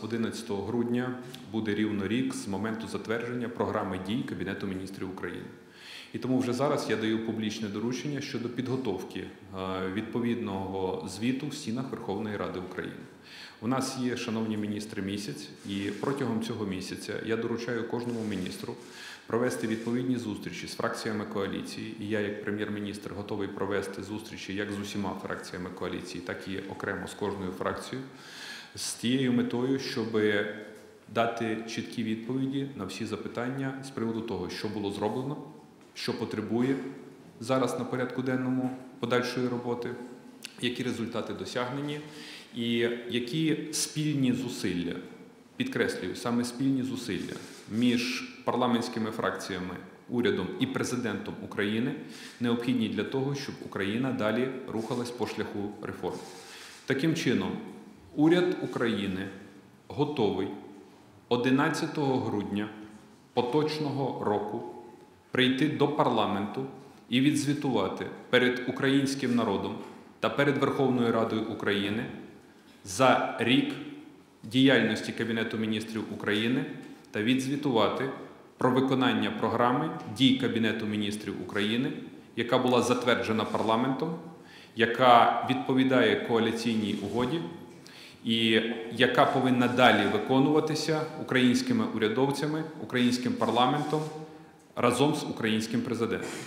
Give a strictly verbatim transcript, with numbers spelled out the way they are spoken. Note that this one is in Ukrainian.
одинадцятого грудня буде рівно рік з моменту затвердження програми дій Кабінету міністрів України. І тому вже зараз я даю публічне доручення щодо підготовки відповідного звіту в стінах Верховної Ради України. У нас є, шановні міністри, місяць, і протягом цього місяця я доручаю кожному міністру провести відповідні зустрічі з фракціями коаліції. І я, як прем'єр-міністр, готовий провести зустрічі як з усіма фракціями коаліції, так і окремо з кожною фракцією, з тією метою, щоб дати чіткі відповіді на всі запитання з приводу того, що було зроблено, що потребує зараз на порядку денному подальшої роботи, які результати досягнені і які спільні зусилля, підкреслюю, саме спільні зусилля між парламентськими фракціями, урядом і президентом України необхідні для того, щоб Україна далі рухалась по шляху реформ. Таким чином, уряд України готовий одинадцятого грудня поточного року прийти до парламенту і відзвітувати перед українським народом та перед Верховною Радою України за рік діяльності Кабінету міністрів України та відзвітувати про виконання програми дій Кабінету міністрів України, яка була затверджена парламентом, яка відповідає коаліційній угоді і яка повинна далі виконуватися українськими урядовцями, українським парламентом разом з українським президентом.